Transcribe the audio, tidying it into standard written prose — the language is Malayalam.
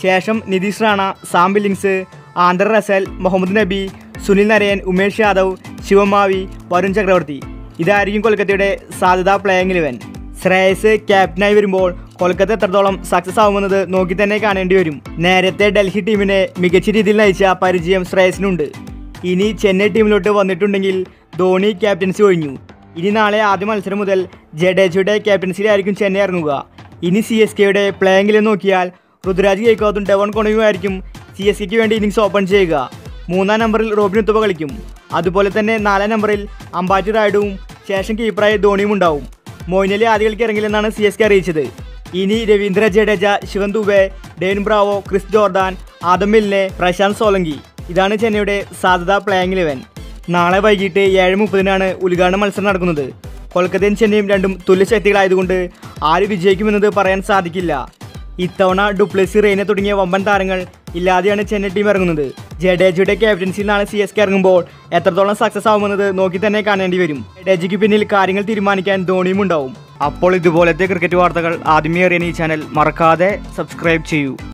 ശേഷം Nitish Rana, Sam Billings, Andre Russell, Mohammad Nabi, Sunil Narain, Umesh Yadav, Shivam Mavi, Varun Chakravarthy. ഇതായിരിക്കും കൊൽക്കത്തയുടെ സാധ്യതാ പ്ലേയിങ് 11. ശ്രേയസ് ക്യാപ്റ്റനായി വരുമ്പോൾ കൊൽക്കത്ത എത്രത്തോളം സക്സസ് ആവുമെന്നത് നോക്കി തന്നെ കാണേണ്ടി വരും. നേരത്തെ ഡൽഹി ടീമിനെ മികച്ച രീതിയിൽ നയിച്ച പരിചയം ശ്രേയസിനുണ്ട്. ഇനി ചെന്നൈ ടീമിലോട്ട് വന്നിട്ടുണ്ടെങ്കിൽ ധോണി ക്യാപ്റ്റൻസി ഒഴിഞ്ഞു. ഇനി നാളെ ആദ്യ മത്സരം മുതൽ ജഡേജയുടെ ക്യാപ്റ്റൻസിയിലായിരിക്കും ചെന്നൈ ഇറങ്ങുക. ഇനി CSKയുടെ പ്ലേയിങ്ങിൽ നോക്കിയാൽ ഋതുരാജ് ഗെയ്ക്വാദും ഡെവൺ കോണയുമായിരിക്കും CSKയ്ക്ക് വേണ്ടി ഇന്നിങ്സ് ഓപ്പൺ ചെയ്യുക. 3-ാം നമ്പറിൽ റോബിൻ ഉത്തപ്പ കളിക്കും. അതുപോലെ തന്നെ 4-ാം നമ്പറിൽ അമ്പാറ്റി റായുഡുവും ശേഷം കീപ്പറായി ധോണിയും ഉണ്ടാവും. മൊയിൻ അലി ആദ്യ കളിക്ക് ഇറങ്ങില്ലെന്നാണ് CSK അറിയിച്ചത്. ഇനി Ravindra Jadeja, Shivam Dube, Dwayne Bravo, Chris Jordan, Adam Milne, Prashant Solanki. ഇതാണ് ചെന്നൈയുടെ സാധ്യതാ പ്ലേയിങ് 11. നാളെ വൈകിട്ട് 7:30-നാണ് ഉദ്ഘാടന മത്സരം നടക്കുന്നത്. കൊൽക്കത്തയും ചെന്നൈയും രണ്ടും തുല്യ ശക്തികളായതുകൊണ്ട് ആര് വിജയിക്കുമെന്നത് പറയാൻ സാധിക്കില്ല. ഇത്തവണ ഡുപ്ലസി, റെയ്ന തുടങ്ങിയ വമ്പൻ താരങ്ങൾ ഇല്ലാതെയാണ് ചെന്നൈ ടീം ഇറങ്ങുന്നത്. ജഡേജയുടെ ക്യാപ്റ്റൻസിയിൽ നാളെ CSK ഇറങ്ങുമ്പോൾ എത്രത്തോളം സക്സസ് ആവുമെന്നത് നോക്കി തന്നെ കാണേണ്ടി വരും. ജഡേജയ്ക്ക് പിന്നിൽ കാര്യങ്ങൾ തീരുമാനിക്കാൻ ധോണിയും ഉണ്ടാവും. അപ്പോൾ ഇതുപോലത്തെ ക്രിക്കറ്റ് വാർത്തകൾ ആദ്യമേ അറിയാൻ ഈ ചാനൽ മറക്കാതെ സബ്സ്ക്രൈബ് ചെയ്യൂ.